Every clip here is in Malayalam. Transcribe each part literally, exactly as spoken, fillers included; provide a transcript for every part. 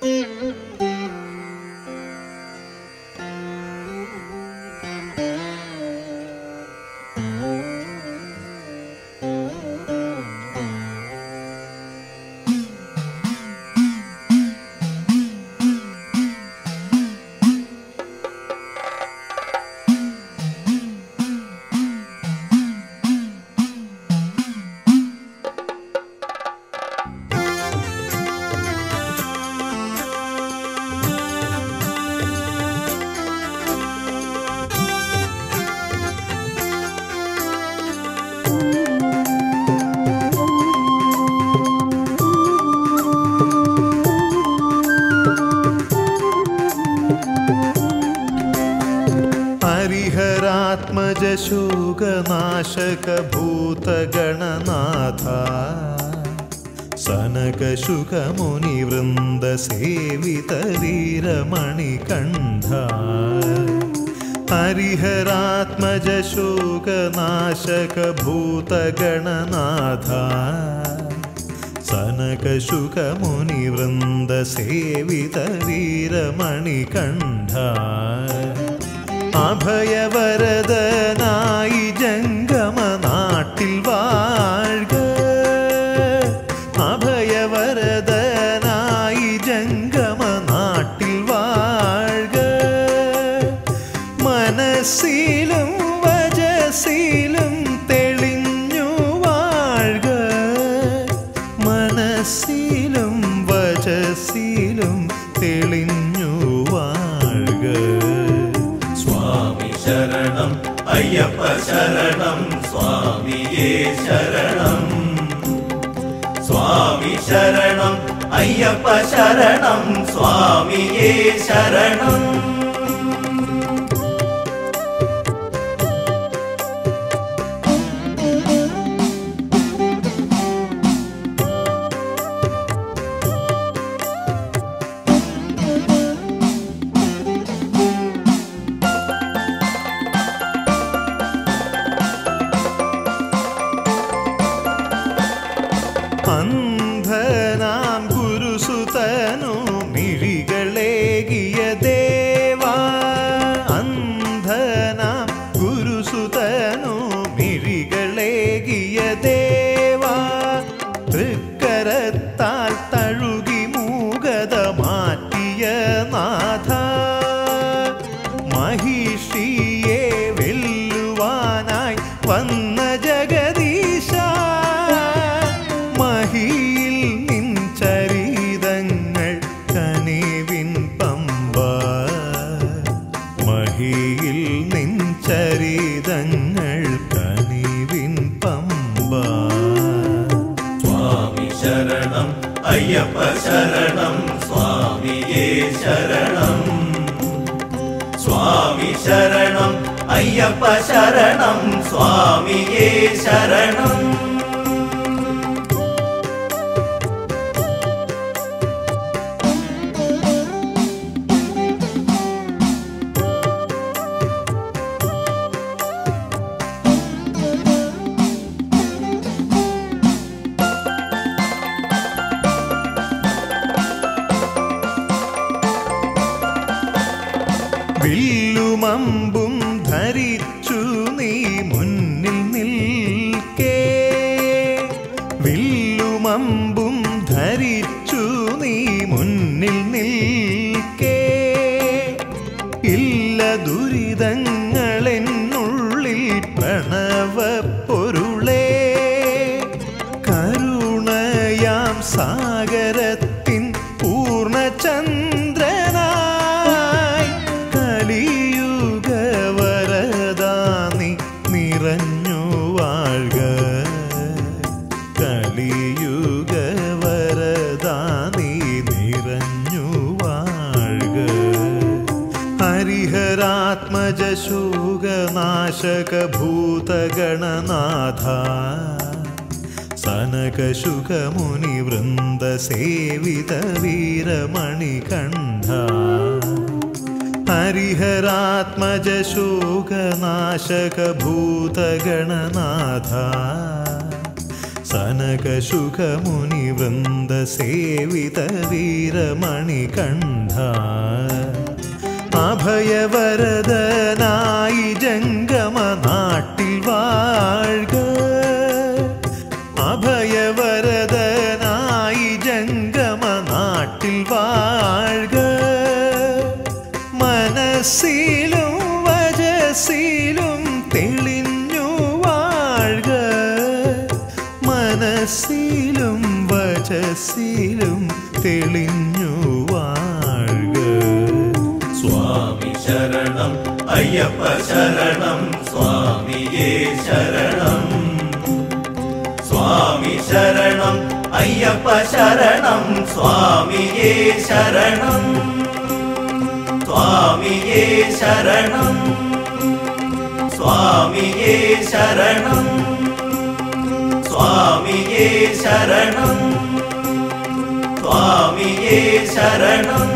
शोकनाशकभूतगणनाथ सनकशुकमुनिवृन्दसेवितवीरमणिकण्ठा हरिहरात्मज शोकनाशकभूतगणनाथ सनकशुकमुनिवृन्दसेवितवीरमणिकण्ठा അഭയവരദനായി ജംഗമനാട്ടിൽ വാഴ്ക അഭയവരദനായി ജംഗമനാട്ടിൽ വാഴ്ക മനസ്സിലും വജസ്സിലും തെളിഞ്ഞു വാഴ്ക മനസ്സിലും വജസ്സിലും തെളിഞ്ഞു വാഴ്ക शरणं अय्यप्प शरणं स्वामिये शरणं स्वामी शरणं अय्यप्प शरणं स्वामिये शरणं അന്ധനാം ഗുരുസുതനു മിഴികളേകിയ ദേവാ അന്ധനാം ഗുരുസുതനു മിഴികളേകിയ ദേവാ തൃക്കരത്താൽ തഴുകി മൂകത മാറ്റിയ നാഥ മഹിഷിയെ വെല്ലുവാനായി വന്ന ജഗദീശ മഹിയിൽ നിൻ ചരിതങ്ങൾ കനിവിൻ പമ്പ മഹിയിൽ നിൻ ചരിതങ്ങൾ കനിവിൻ പമ്പ स्वामी शरणं अय्यप्प शरणं स्वामिये शरणं स्वामी शरणं अय्यप्प शरणं स्वामिये शरणं വില്ലുമമ്പും ധരിച്ചു നീ മുന്നിൽ നിൽക്കേ വില്ലുമമ്പും ധരിച്ചു നീ മുന്നിൽ നിൽക്കേ ഇല്ല ദുരിതങ്ങളെന്നുള്ളിൽ പ്രണവ പൊരുളേ കരുണയാം സാഗരത്തിൻ പൂർണ്ണചന്ദ്രനായി കലിയുഗ വരദാനി നിറഞ്ഞു വാഴ്ക കലിയുഗ വരദാനി നിറഞ്ഞു വാഴ്ക ഹരിഹരാത്മജ ശോകനാശകഭൂതഗണനാഥ सनकशुकमुनिवृन्दसेवितवीरमणिकण्ठा हरिहरात्मज शोकनाशकभूतगणनाथ സനകശുഖമുനിവൃന്ദസേവിത വീരമണികണ്ഠ അഭയവരദനായി ജംഗമ നാട്ടിൽ വാഴ്ക അഭയവരദനായി ജംഗമ നാട്ടിൽ വാഴ്ക മനസ്സിലും വജസ്സിലും തെളിഞ്ഞു വാഴ്ക മനസ്സിലും വജസ്സിലും തെളിഞ്ഞു വാഴ്ക സ്വാമി ശരണം അയ്യപ്പ ശരണം സ്വാമിയേ ശരണം സ്വാമി ശരണം അയ്യപ്പ ശരണം സ്വാമിയേ ശരണം സ്വാമിയേ ശരണം സ്വാമിയേ ശരണം സ്വാമിയേ ശരണം സ്വാമിയേ ശരണം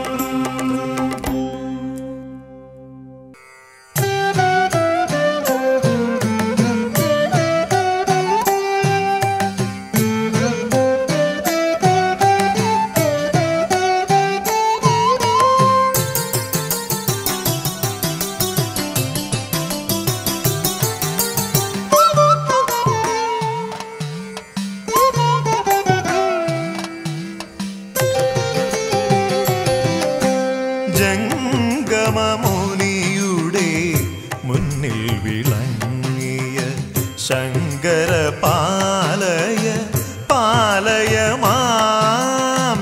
ജംഗമമുനിയുടെ മുന്നിൽ വിളങ്ങിയ ശങ്കര പാലയ പാലയ മാം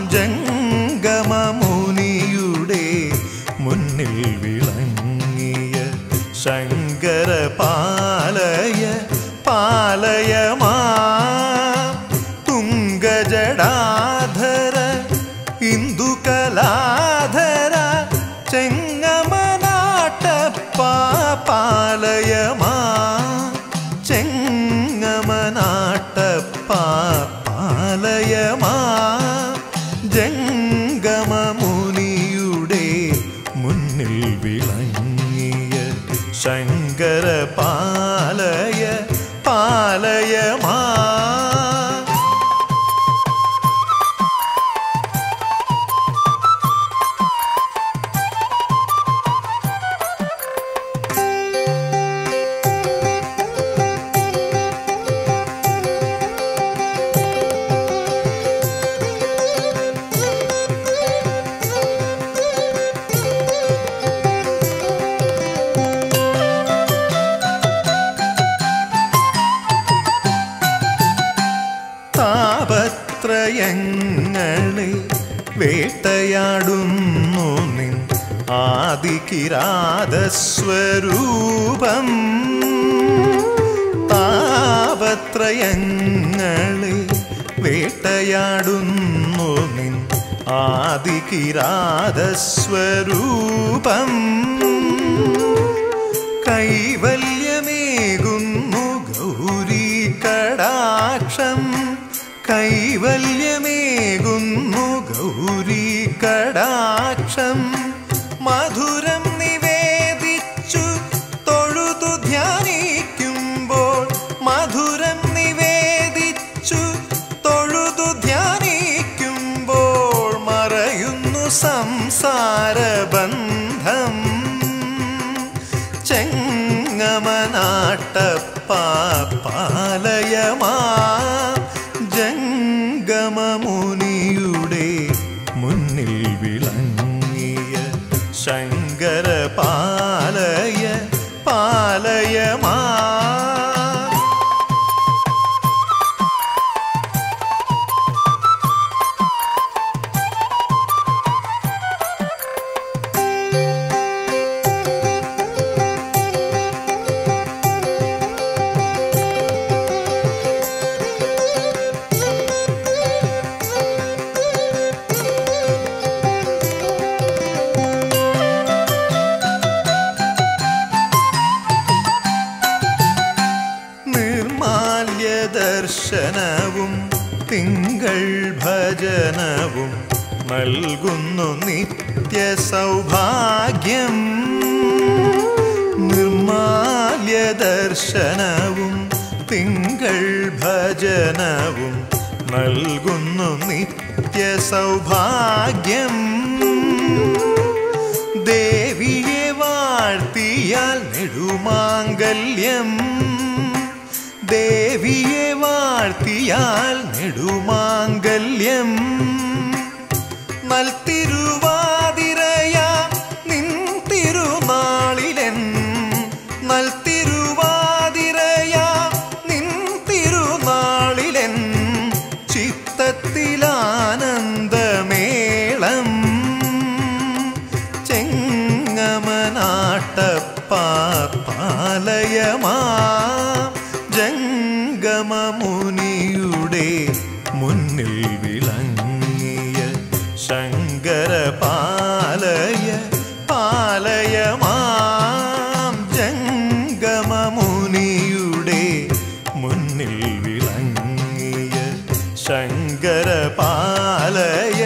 ജംഗമമുനിയുടെ മുന്നിൽ വിളങ്ങിയ ശങ്കര പാലയ പാലയ മാം തുംഗജടാധര ഇന്ദുകലാധര ചെങ്ങമനാട്ടപ്പ പാലയമാ ചെങ്ങമനാട്ടപ്പ പാലയമാ ജംഗമമുനിയുടെ മുന്നിൽ വിളങ്ങിയ ശങ്കര പാലയ പാലയമാ താപത്രയങ്ങളെ വേട്ടയാടുന്നു നിൻ ആദികിരാതസ്വരൂപം താപത്രയങ്ങളെ വേട്ടയാടുന്നു നിൻ ആദികിരാതസ്വരൂപം കൈവല്യമേകുന്നു ഗൗരീ കടാക്ഷം കൈവല്യമേകുന്നു ഗൗരീ കടാക്ഷം മധുരം നിവേദിച്ചു തൊഴുതു ധ്യാനിക്കുമ്പോൾ മധുരം നിവേദിച്ചു തൊഴുതു ധ്യാനിക്കുമ്പോൾ മറയുന്നു സംസാരബന്ധം ചെങ്ങമനാട്ടപ്പ പാലയമാ ജംഗമമുനിയുടെ മുന്നിൽ വിളങ്ങിയ ശങ്കര പാലയ പാലയമാ ദർശനവും തിങ്കൾ ഭജനവും നൽകുന്നു നിത്യ സൗഭാഗ്യം നിർമാല്യ ദർശനവും തിങ്കൾ ഭജനവും നൽകുന്നു നിത്യ സൗഭാഗ്യം. ദേവിയെ വാഴ്ത്തിയാൽ നെടുമാംഗല്യം, ദേവിയെ വാഴ്ത്തിയാൽ നെടുമാംഗല്യം. നൽത്തിരുവാതിരയാ നിൻ തിരുനാളിലെൻ, നൽത്തിരുവാതിരയാ നിൻ തിരുനാളിലെൻ ചിത്തത്തിലാനന്ദമേളം. ചെങ്ങമനാട്ടപ്പാ പാലയമാം ജംഗമമുനിയുടെ മുന്നിൽ വിളങ്ങിയ ശങ്കര പാലയ പാലയമാം ജംഗമമുനിയുടെ മുന്നിൽ വിളങ്ങിയ ശങ്കര പാലയ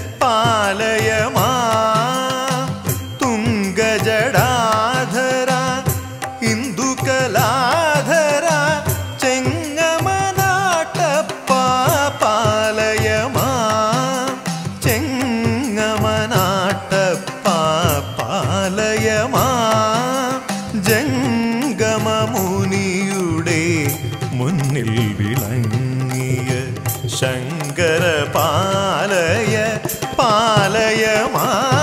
പാലയമാം തുംഗജടാധര ഇന്ദുകലാധര ചെങ്ങമനാട്ടപ്പാ പാലയമാം ചെങ്ങമനാട്ടപ്പാ പാലയമാം ജംഗമമുനിയുടെ മുന്നിൽ വിളങ്ങിയ ശങ്കര പാലയ പാലയമാം.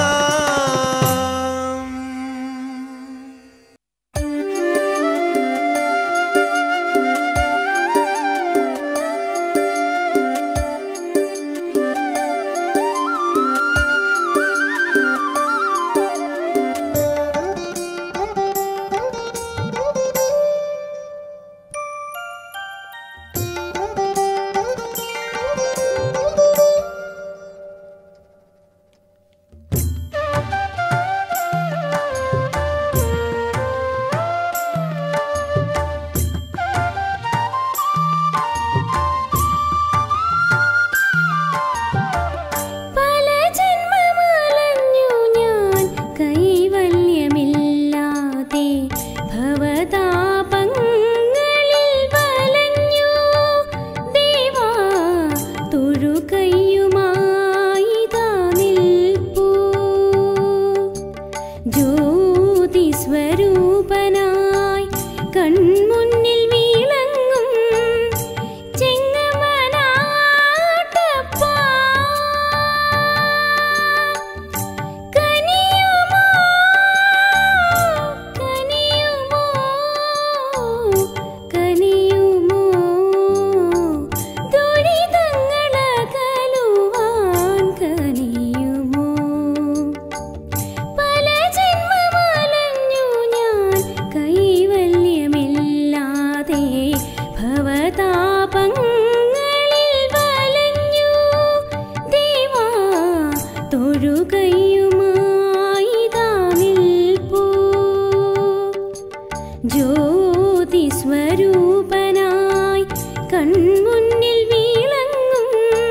ജ്യോതിസ്വരൂപനായി കൺമുന്നിൽ വീളങ്ങും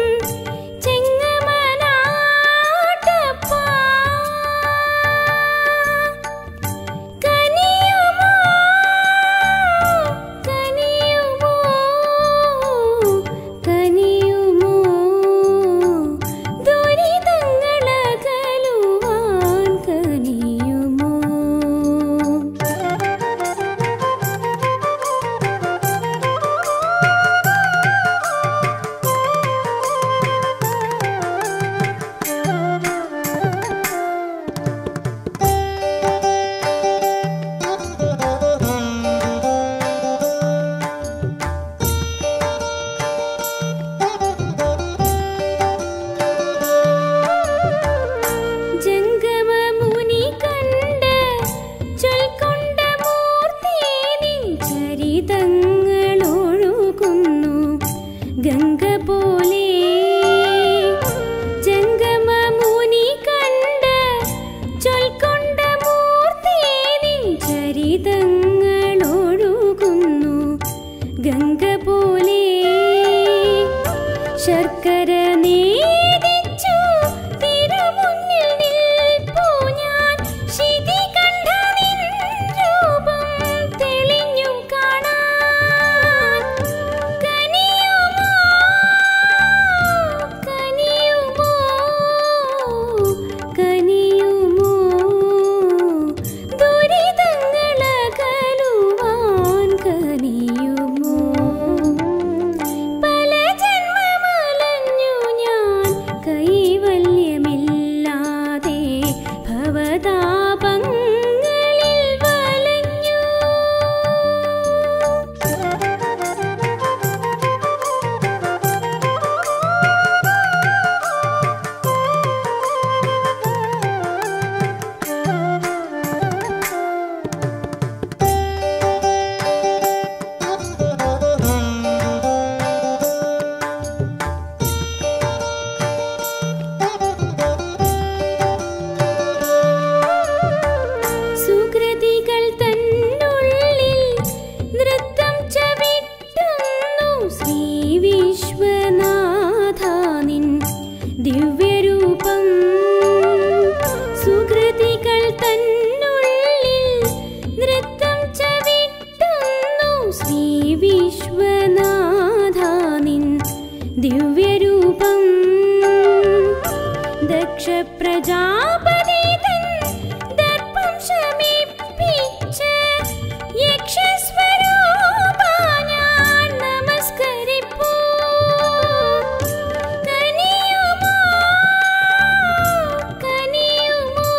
ചെങ്ങമനാട്ടപ്പാ കനിയുമോ കനിയുമോ കനിയുമോ ദുരിതങ്ങളകലുവാൻ ദക്ഷപ്രജാപതി തൻ ദർപ്പം ശമിപ്പിച്ച് യക്ഷസ്വരൂപാ ഞാൻ നമസ്കരിപ്പൂ. കനിയുമോ കനിയുമോ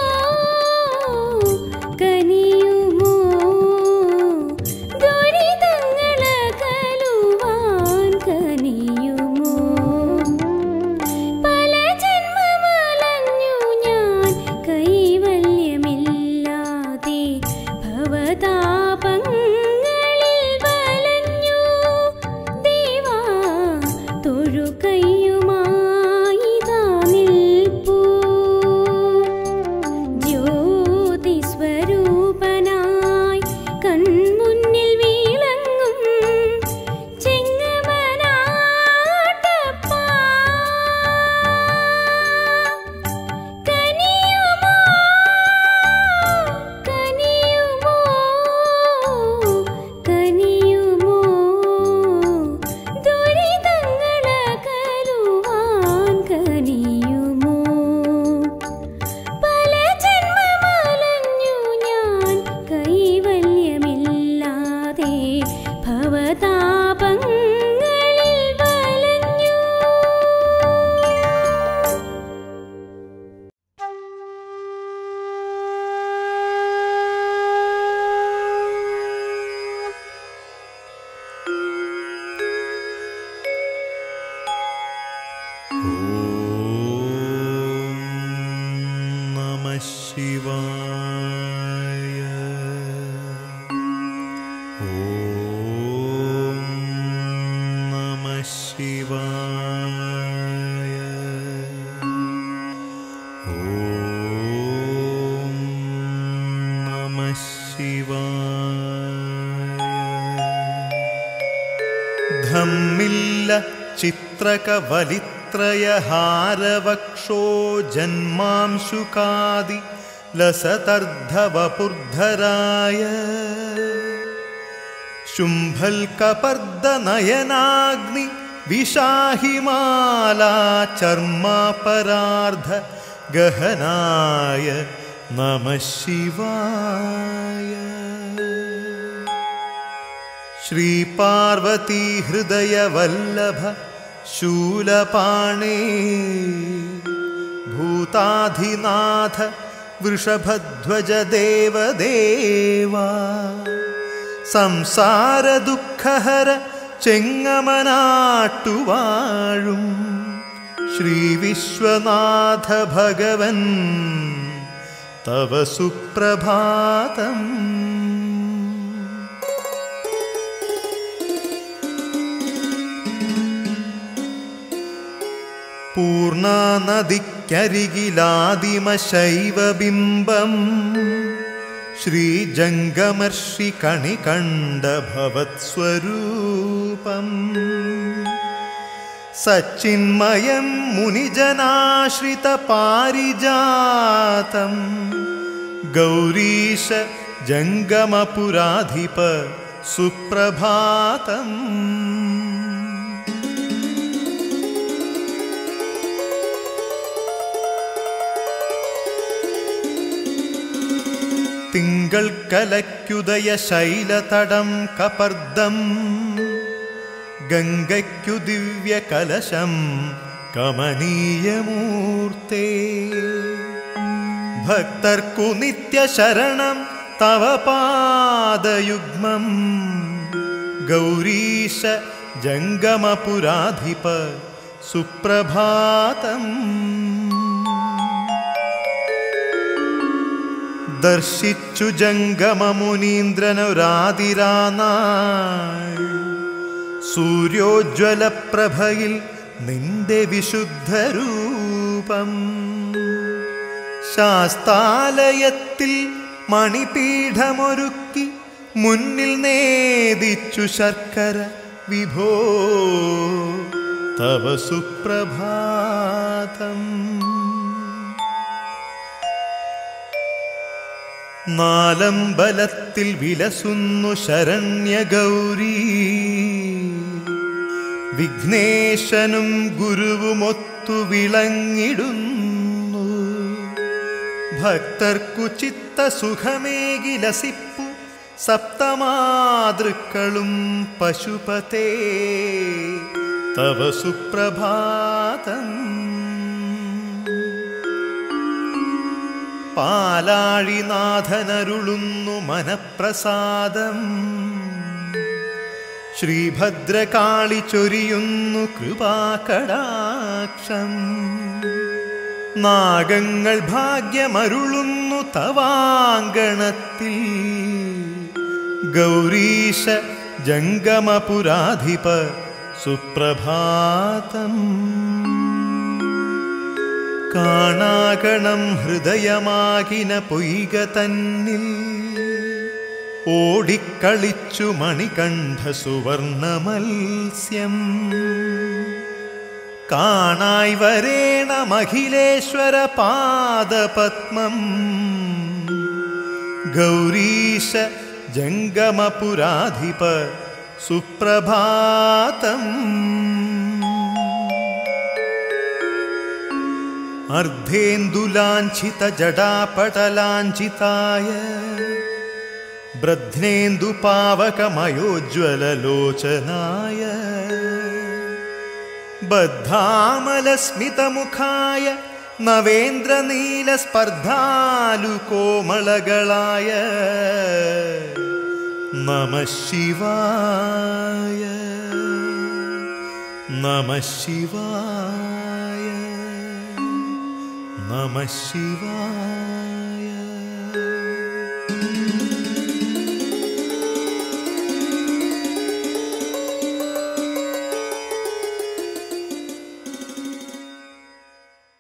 കനിയുമോ ദുരിതങ്ങളകലുവാൻ കനിയുമോ. പല ജന്മമലഞ്ഞു ഞാൻ കൈവല്യമില്ലാതെ ഭവതാപങ്ങളിൽ വലഞ്ഞു. ദേവാ തൊഴുകൈയുമായിതാ നിൽപ്പൂ. ജ്യോതിസ്വരൂപനായി കൺമുന്നിൽ വിളങ്ങും ചെങ്ങമനാട്ടപ്പാ. കനിയുമോ കനിയുമോ കനിയുമോ ദുരിതങ്ങളകലുവാൻ കനിയുമോ. പല ജന്മമലഞ്ഞു ഞാൻ കൈവല്യമില്ലാതെ ഭവതാപങ്ങളിൽ വലഞ്ഞു. ഓം നമഃ ശിവായ. ഓം നമഃ ശിവായ. ഓം നമഃ ശിവായ. ധമ്മില്ല ചിത്രകവലിത്രയഹാരവക്ഷോ ജന്മാംശുകാദി ലസതർദ്ധവപുർധരായ ശുംഭൽകപർദ്ദനയനാഗ്നി വിഷാഹിമാലാ ചർമാപരാർദ്ധ ഗഹനായ നമഃ ശിവായ. ശ്രീപാർവതീ ഹൃദയവല്ലഭ ശൂലപാണേ ഭൂതാധിനാഥ വൃഷഭധ്വജ ദേവദേവാ സംസാരദുഃഖഹര ചെങ്ങമനാട്ടുവാഴും ശ്രീവിശ്വനാഥ ഭഗവൻ തവ സുപ്രഭാതം. പൂർണാനദിക്കരികിലാദിമശൈവബിംബം ശ്രീജംഗമർഷി കണികണ്ഠ ഭവത്സ്വരൂപം സച്ചിന്മയം മുനിജനാശ്രിത പാരിജാതം ഗൗരീശ ജംഗമപുരാധിപ സുപ്രഭാതം. തിങ്കൾ കലയ്ക്കുദയ ശൈലതടം കപർദ്ദം ഗംഗയ്ക്കു ദിവ്യ കലശം കമനീയമൂർത്തേ ഭക്തർക്കു നിത്യശരണം തവ പാദയുഗ്മം ഗൗരീശ ജംഗമപുരാധിപ സുപ്രഭാതം. ദർശിച്ചു ജംഗമമുനീന്ദ്രനൊരാതിരാനാൾ സൂര്യോജ്വല പ്രഭയിൽ നിന്റെ വിശുദ്ധരൂപം ശാസ്താലയത്തിൽ മണിപീഠമൊരുക്കി മുന്നിൽ നേദിച്ചു ശർക്കര വിഭോ തവ സുപ്രഭാതം. നാലമ്പലത്തിൽ വിലസുന്നു ശരണ്യഗൗരീ വിഘ്നേശനും ഗുരുവുമൊത്തു വിളങ്ങിടുന്നു ഭക്തർക്കു ചിത്തസുഖമേകിലസിപ്പു സപ്തമാതൃക്കളും പശുപതേ തവ സുപ്രഭാതം. പാലാഴിനാഥനരുളുന്നു മനഃപ്രസാദം. ശ്രീഭദ്രകാളി ചൊരിയുന്നു കൃപാകടാക്ഷം. നാഗങ്ങൾ ഭാഗ്യമരുളുന്നു തവാങ്കണത്തിൽ. ഗൗരീശ ജംഗമപുരാധിപ സുപ്രഭാതം. കാണാകണം ഹൃദയമാകിന പൊയ്ക തന്നിൽ ഓടിക്കളിച്ചു മണികണ്ഠ സുവർണ മത്സ്യം. കാണായി വരേണമഖിലേശ്വര പാദപത്മം. ഗൗരീശ ജംഗമപുരാധിപ സുപ്രഭാതം. അർദ്ധേന്ദുലാഞ്ചിത ജടാപടലാഞ്ചിതായ ബ്രധ്നേന്ദുപാവകമയോജ്വലലോചനായ ബദ്ധാമലസ്മിതമുഖായ നവേന്ദ്രനീലസ്പർദ്ധാലുകോമളകളായ നമഃ ശിവായ നമഃ ശിവായ നമഃ ശിവായ.